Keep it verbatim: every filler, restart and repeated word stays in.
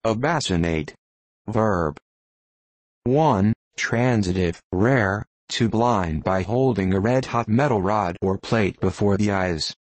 Abacinate. Verb. one. Transitive, rare, to blind by holding a red-hot metal rod or plate before the eyes.